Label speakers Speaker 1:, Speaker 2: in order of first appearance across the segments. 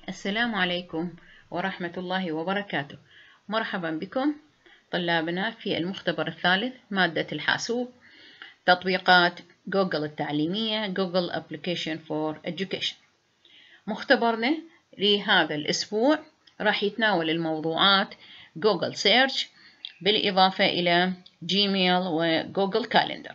Speaker 1: السلام عليكم ورحمة الله وبركاته. مرحبا بكم طلابنا في المختبر الثالث مادة الحاسوب، تطبيقات جوجل التعليمية Google Application for Education. مختبرنا لهذا الأسبوع راح يتناول الموضوعات جوجل سيرش بالإضافة إلى جيميل وجوجل كالندر.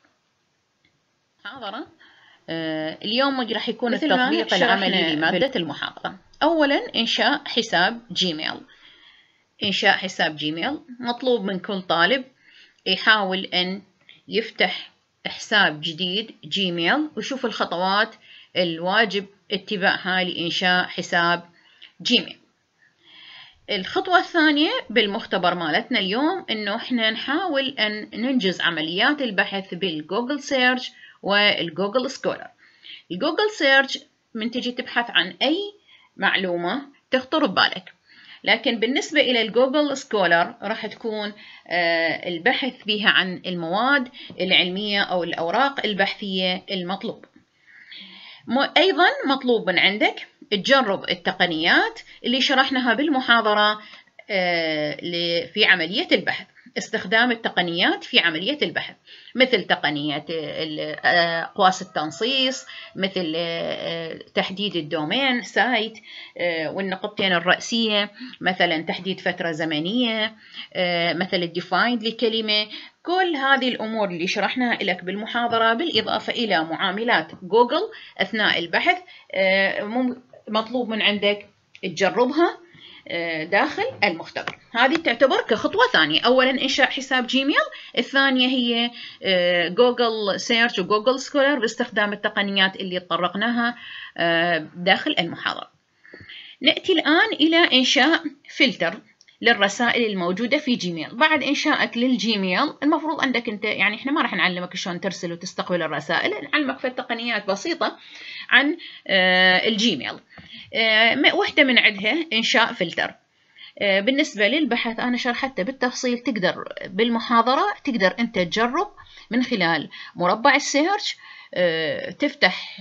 Speaker 1: محاضرة اليوم راح يكون التطبيق العملي لمادة المحاضرة. أولا إنشاء حساب جيميل. إنشاء حساب جيميل مطلوب من كل طالب يحاول أن يفتح حساب جديد جيميل ويشوف الخطوات الواجب اتباعها لإنشاء حساب جيميل. الخطوة الثانية بالمختبر مالتنا اليوم إنه إحنا نحاول أن ننجز عمليات البحث بالجوجل سيرش والجوجل سكولر. الجوجل سيرش من تجي تبحث عن أي معلومة تخطر ببالك، لكن بالنسبة إلى الجوجل سكولر راح تكون البحث بها عن المواد العلمية أو الأوراق البحثية المطلوبة. أيضا مطلوب من عندك تجرب التقنيات اللي شرحناها بالمحاضرة في عملية البحث. استخدام التقنيات في عملية البحث مثل تقنية أقواس التنصيص، مثل تحديد الدومين سايت والنقطتين الرئيسية، مثلا تحديد فترة زمنية، مثل الديفايند لكلمة. كل هذه الأمور اللي شرحناها لك بالمحاضرة بالإضافة إلى معاملات جوجل أثناء البحث مطلوب من عندك تجربها داخل المختبر. هذه تعتبر كخطوة ثانية. أولا إنشاء حساب جيميل، الثانية هي جوجل سيرش وجوجل سكولر باستخدام التقنيات اللي تطرقناها داخل المحاضرة. نأتي الآن إلى إنشاء فلتر للرسائل الموجودة في جيميل. بعد إنشائك للجيميل المفروض عندك أنت، يعني إحنا ما راح نعلمك شلون ترسل وتستقبل الرسائل، نعلمك في تقنيات بسيطة عن الجيميل. واحدة من عندها إنشاء فلتر. بالنسبة للبحث أنا شرحته بالتفصيل، تقدر بالمحاضرة تقدر أنت تجرب من خلال مربع السيرش. تفتح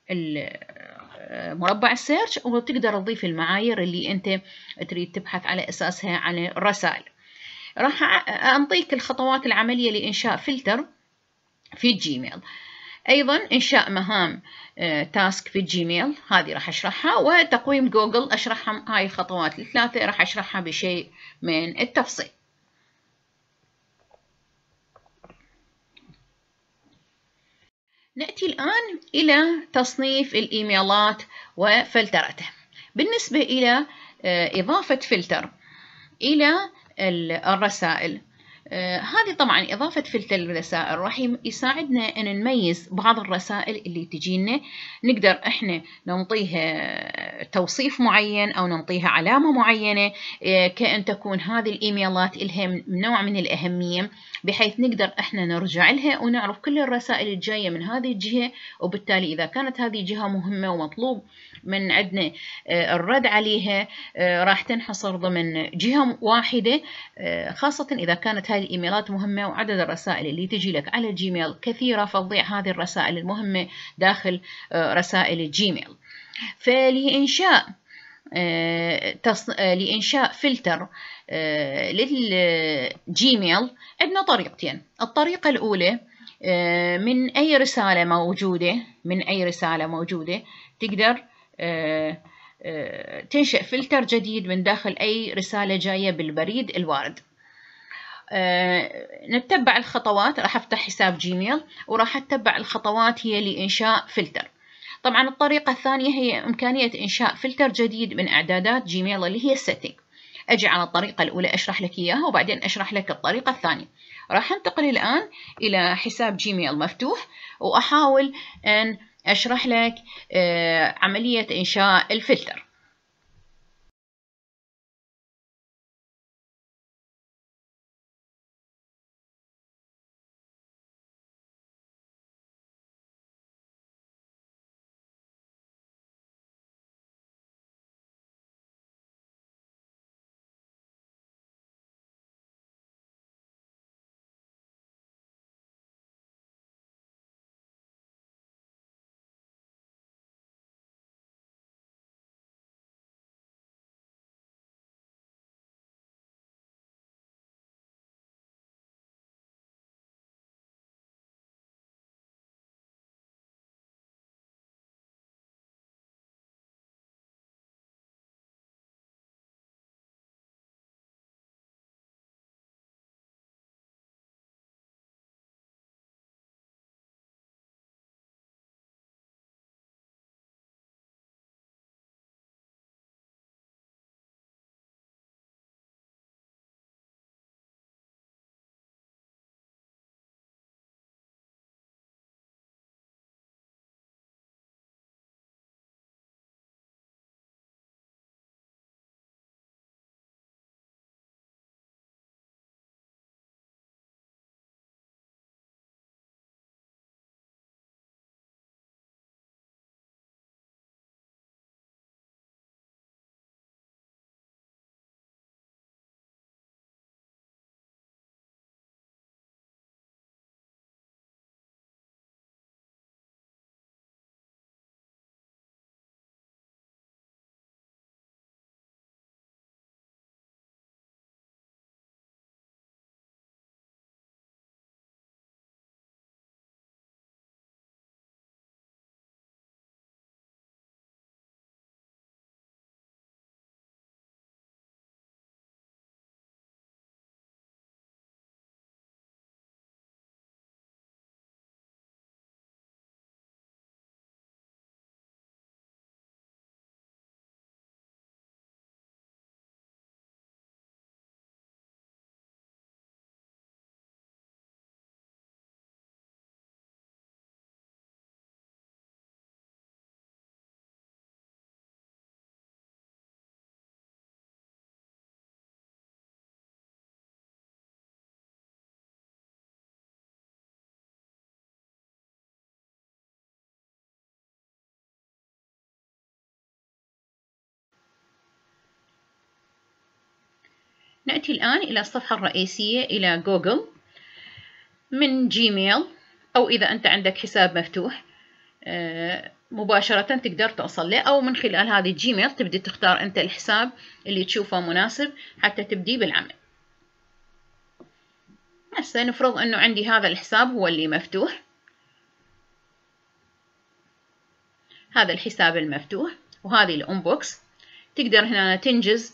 Speaker 1: مربع السيرش وتقدر تضيف المعايير اللي أنت تريد تبحث على أساسها عن الرسائل. راح أنطيك الخطوات العملية لإنشاء فلتر في الجيميل. أيضا إنشاء مهام تاسك في الجيميل، هذه راح أشرحها، وتقويم جوجل أشرحها. هاي الخطوات الثلاثة راح أشرحها بشيء من التفصيل. نأتي الآن إلى تصنيف الإيميلات وفلترته. بالنسبة إلى إضافة فلتر إلى الرسائل، هذه طبعا إضافة فلتر الرسائل راح يساعدنا أن نميز بعض الرسائل اللي تجينا، نقدر إحنا نعطيها توصيف معين أو نعطيها علامة معينة، كأن تكون هذه الإيميلات لها نوع من الأهمية، بحيث نقدر إحنا نرجع لها ونعرف كل الرسائل الجاية من هذه الجهة، وبالتالي إذا كانت هذه جهة مهمة ومطلوب من عندنا الرد عليها راح تنحصر ضمن جهة واحدة، خاصة إذا كانت هذه الإيميلات مهمة وعدد الرسائل اللي تجي لك على الجيميل كثيرة، فتضيع هذه الرسائل المهمة داخل رسائل الجيميل. لإنشاء فلتر للجيميل عندنا طريقتين. الطريقة الأولى من أي رسالة موجودة تقدر تنشئ فلتر جديد من داخل أي رسالة جاية بالبريد الوارد. نتبع الخطوات. راح أفتح حساب جيميل وراح أتبع الخطوات هي لإنشاء فلتر. طبعا الطريقة الثانية هي إمكانية إنشاء فلتر جديد من إعدادات جيميل اللي هي السيتنج. أجي على الطريقة الأولى أشرح لك إياها وبعدين أشرح لك الطريقة الثانية. راح أنتقل الآن إلى حساب جيميل مفتوح وأحاول أن أشرح لك عملية إنشاء الفلتر. نأتي الآن إلى الصفحة الرئيسية إلى جوجل من جيميل، أو إذا أنت عندك حساب مفتوح مباشرة تقدر توصل له، أو من خلال هذه الجيميل تبدي تختار أنت الحساب اللي تشوفه مناسب حتى تبدي بالعمل. هسه نفرض أنه عندي هذا الحساب هو اللي مفتوح، هذا الحساب المفتوح وهذه الانبوكس. تقدر هنا تنجز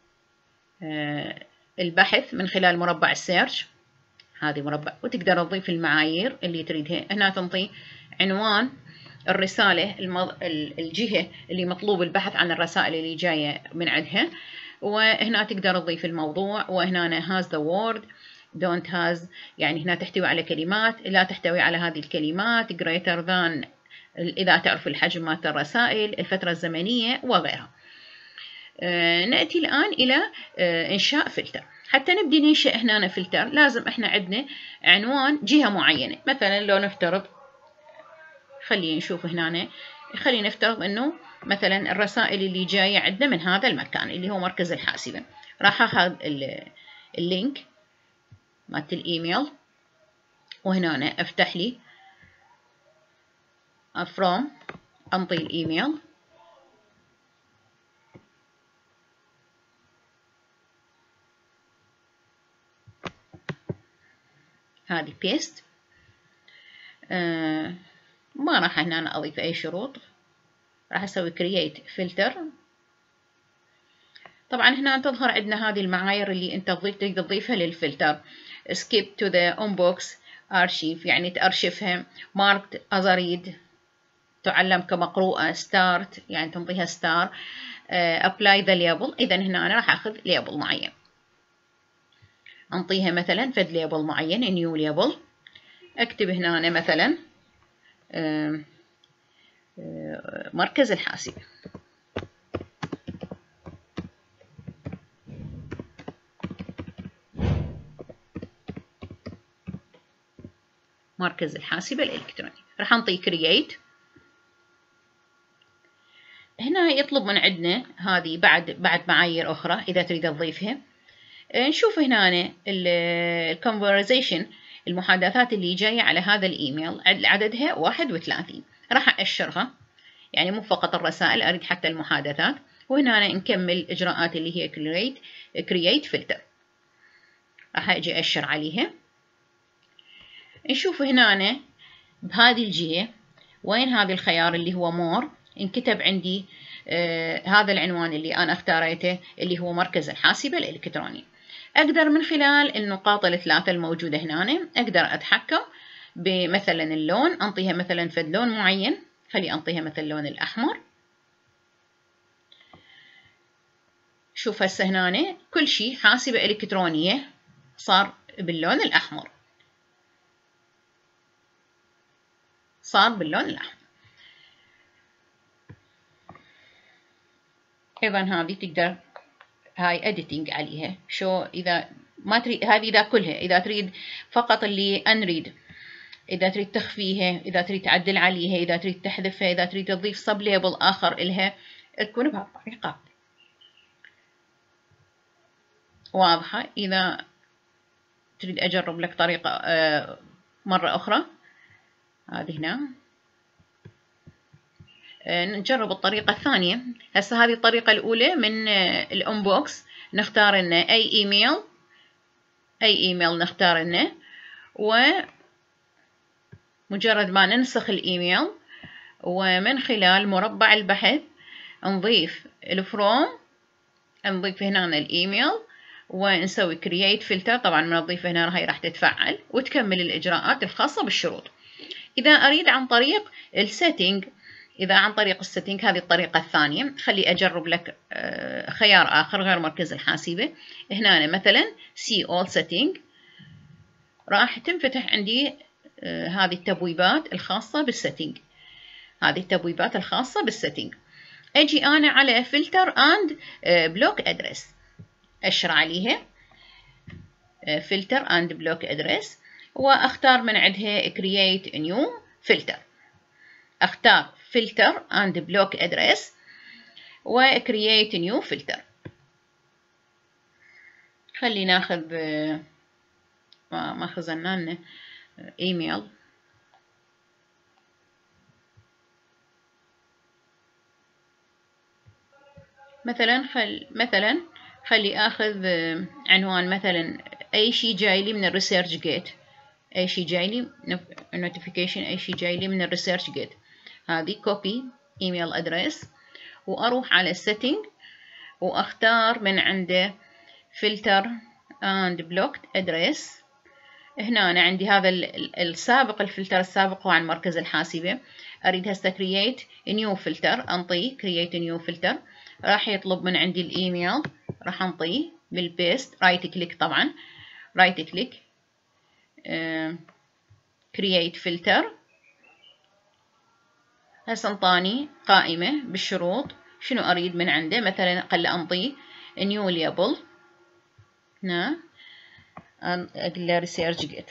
Speaker 1: البحث من خلال مربع السيرش، هذه مربع، وتقدر تضيف المعايير اللي تريدها. هنا تنطي عنوان الرسالة الجهة اللي مطلوب البحث عن الرسائل اللي جاية من عندها، وهنا تقدر تضيف الموضوع، وهنا has the word don't has يعني هنا تحتوي على كلمات، لا تحتوي على هذه الكلمات، greater than إذا تعرف الحجم مالت الرسائل، الفترة الزمنية وغيرها. نأتي الآن إلى إنشاء فلتر. حتى نبدي ننشئ هنا فلتر لازم إحنا عندنا عنوان جهة معينة. مثلا لو نفترض، خلينا نشوف هنا، خلينا نفترض إنه مثلا الرسائل اللي جاية عندنا من هذا المكان اللي هو مركز الحاسبة، راح أخذ اللينك مالت الإيميل، وهنا أفتح لي from، أنطي الإيميل، هذه paste. ما راح هنا أضيف أي شروط، راح أسوي create filter. طبعا هنا تظهر عندنا هذه المعايير اللي أنت تقدر تضيفها للفلتر. skip to the inbox archive يعني تأرشفها، marked as read تعلم كمقروءة، start يعني تنطيها star، apply the label. إذا هنا أنا راح أخذ label معين، أنطيها مثلا فد label معين new label، أكتب هنا أنا مثلا مركز الحاسبة. مركز الحاسبة الإلكتروني، راح نعطي create. هنا يطلب من عندنا هذه بعد معايير أخرى إذا تريد تضيفها. نشوف هنا الconversation المحادثات اللي جاية على هذا الإيميل عددها 31، راح أشرها يعني مو فقط الرسائل، أريد حتى المحادثات. وهنا نكمل الإجراءات اللي هي create filter، راح أجي أشر عليها. نشوف هنا بهذه الجهة وين هذا الخيار اللي هو more، انكتب عندي هذا العنوان اللي أنا اختاريته اللي هو مركز الحاسبة الإلكتروني. أقدر من خلال النقاط الثلاثة الموجودة هنا أقدر أتحكم بمثلا اللون، أنطيها مثلا فد لون معين، خلي أنطيها مثلا اللون الأحمر. شوف هسه هنا كل شيء حاسبة إلكترونية صار باللون الأحمر، صار باللون الأحمر. أيضا هذه تقدر هاي editing عليها، شو إذا ما تريد هذه إذا كلها، إذا تريد فقط اللي unread، إذا تريد تخفيها، إذا تريد تعدل عليها، إذا تريد تحذفها، إذا تريد تضيف sub label آخر إلها، تكون بهالطريقة واضحة. إذا تريد أجرب لك طريقة مرة أخرى، هذه هنا نجرب الطريقة الثانية. هسه هذه الطريقة الأولى من الانبوكس، نختار لنا أي إيميل نختار لنا، ومجرد ما ننسخ الإيميل ومن خلال مربع البحث نضيف الفروم، نضيف هنا الإيميل ونسوي create filter. طبعا من نضيف هنا هاي راح تتفعل وتكمل الإجراءات الخاصة بالشروط. إذا أريد عن طريق السيتنج، إذا عن طريق السيتنج هذه الطريقة الثانية، خلي أجرب لك خيار آخر غير مركز الحاسبة. هنا مثلا see all setting، راح تنفتح عندي هذه التبويبات الخاصة بالسيتنج، هذه التبويبات الخاصة بالسيتنج. أجي أنا على filter and block address، أشر عليها filter and block address، وأختار من عندها create new filter. أختار filter and block address و create new filter. خلي ناخذ ما خزنا لنا ايميل. مثلا خلي اخذ عنوان، مثلا اي شيء جاي لي من الريسيرش جيت، اي شيء جاي لي نوتيفيكيشن، اي شيء جاي لي من الريسيرش جيت. هذه كوبي ايميل ادريس، واروح على السيتنج واختار من عنده فلتر اند بلوكد ادريس. هنا أنا عندي هذا السابق، الفلتر السابق هو عن مركز الحاسبة. أريد هسه create new filter، أنطيه create new filter. راح يطلب من عندي الإيميل، راح أنطيه بالبيست، رايت كليك طبعا، رايت كليك create filter. هسه انطاني قائمة بالشروط شنو أريد من عنده. مثلا قل أنطيه new label، هنا أقول له research gate.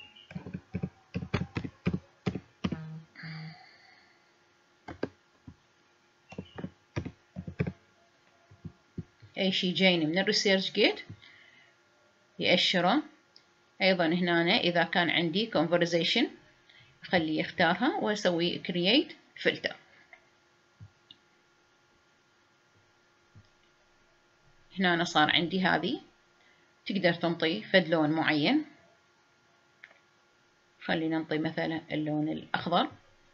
Speaker 1: أي شيء جايني من الريسيرش جيت يأشره. أيضا هنا إذا كان عندي conversation خليه يختارها وأسوي create filter. هنا صار عندي هذه، تقدر تنطي فد لون معين. خلينا ننطي مثلا اللون الأخضر.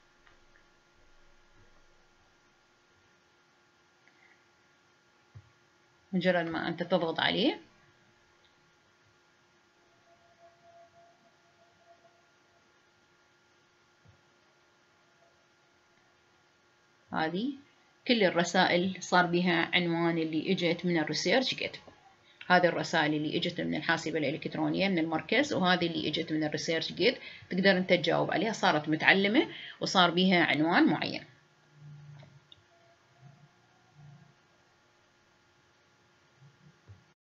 Speaker 1: مجرد ما أنت تضغط عليه هذه كل الرسائل صار بها عنوان اللي اجت من الريسيرش جيت. هذه الرسائل اللي اجت من الحاسبة الإلكترونية من المركز، وهذه اللي اجت من الريسيرش جيت تقدر انت تجاوب عليها، صارت متعلمة وصار بها عنوان معين.